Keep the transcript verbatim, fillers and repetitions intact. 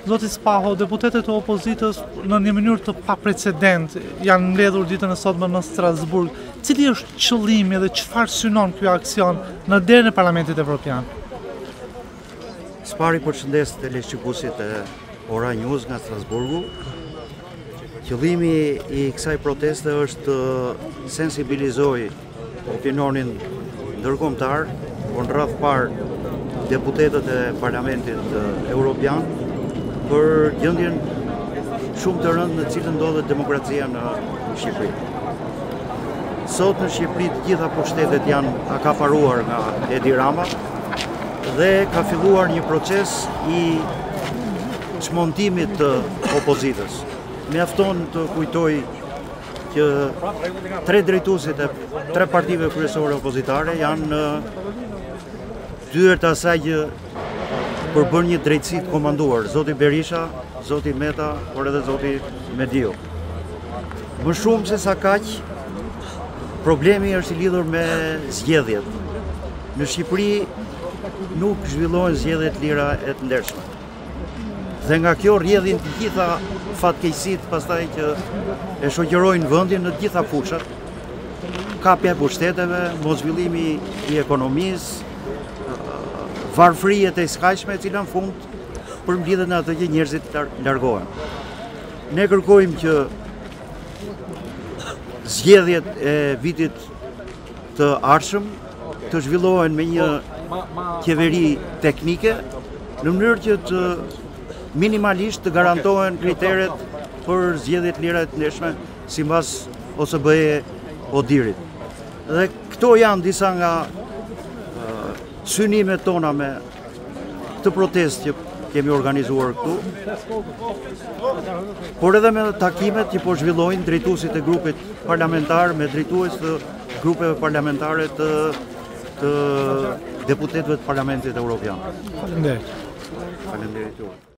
Zoti Spaho, deputetët e opozitës në një mënyrë të paprecedent janë mbledhur ditën e sotme në Strasburg. Cili është qëllimi dhe çfarë synon ky aksion në derën e Parlamentit Europian? Spari përshëndes teleshqikuesit e Ora News nga Strasburgu. Qëllimi i kësaj proteste është të sensibilizoj opinionin ndërkombëtar, por në radhë parë deputetët e Parlamentit Europian për gjendjen shumë të rëndë në cilën ndodhet demokracia në Shqipëri. Sot në Shqipëri të gjitha pushtetet janë akaparuar nga Edi Rama dhe ka filluar një proces i çmontimit të opozitës. Mjafton të kujtoj që tre drejtuesit e tre partive kryesore opozitare janë dyer të asaj që për bërë një drejtësi të komanduar, Zoti Berisha, Zoti Meta, por edhe Zoti Mediu. Më shumë se sa kaq, problemi është i lidhur me zgjedhjet. Në Shqipëri nuk zhvillohen zgjedhjet lira e të ndershme. Dhe nga kjo rrjedhin të gjitha fatkeqësitë pastaj që e shoqërojnë vendin në të gjitha fushat. Kapja e pushteteve, moszhvillimi i ekonomisë, varfërijet e skajshme e cila në fund përmbledhet në atë që njerëzit largohen. Ne kërkojmë që zgjedhjet e vitit të ardhshëm të zhvillohen me një qeveri teknike në mënyrë që të minimalisht të garantohen kriteret për zgjedhjet lira të ndershme sipas O S B-e Odirit. Dhe këto janë disa nga synimet tona me këtë protestë që kemi organizuar këtu, por edhe me takimet që po zhvillojnë drejtuesit e grupit parlamentar me drejtues të grupeve parlamentare të, të deputetëve të Parlamentit Europian. Faleminderit. Faleminderit juaj.